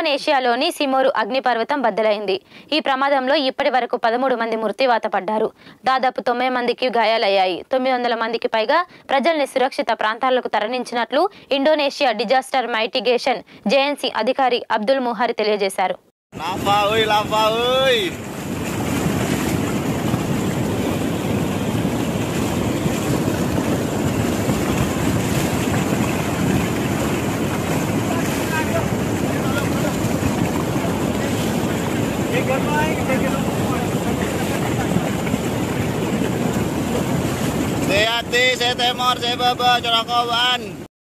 ఇండోనేషియాలోని సిమోరు అగ్నిపర్వతం బద్దలైంది. ఈ ప్రమాదంలో ఇప్పటి వరకు 13 మంది మృత్యువాత పడ్డారు. దాదాపు 9 మందికి గాయాలయ్యాయి. 900 మందికి పైగా ప్రజల్ని సురక్షిత ప్రాంతాలకు తరలించినట్లు ఇండోనేషియా డిజాస్టర్ మైటిగేషన్ జేఎన్సీ అధికారి అబ్దుల్ ముహారి తెలియజేశారు. Lava ơi. Hati-hati, saya temor, saya baba, curah kawan.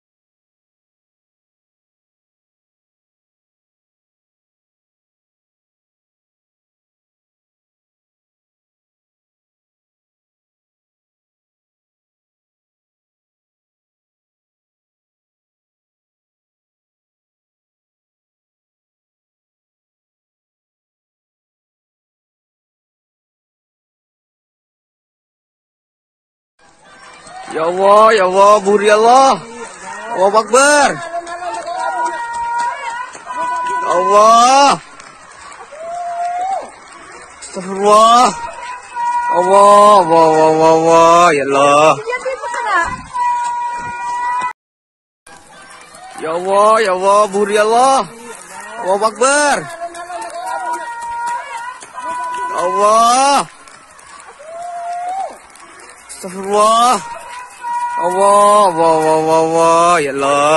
Ya Allah, buri Allah. Allahu Akbar. Allah. Astagfirullah. Allah, ya Allah. Ya Allah, buri Allah. Allahu Akbar. Allah. Astagfirullah. Allah, ya Allah.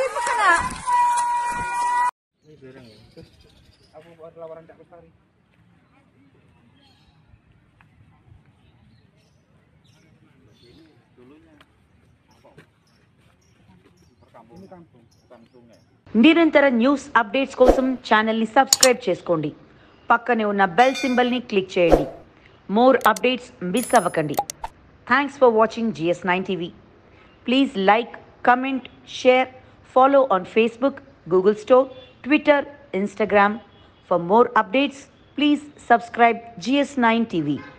నిరంతర news updates కోసం channel ని subscribe చేసుకోండి. పక్కనే ఉన్న bell symbol ని click చేయండి. More updates miss అవ్వకండి. Thanks for watching GS9 TV. Please like, comment, share, follow on Facebook, Google Store, Twitter, Instagram. For more updates, please subscribe GS9 TV.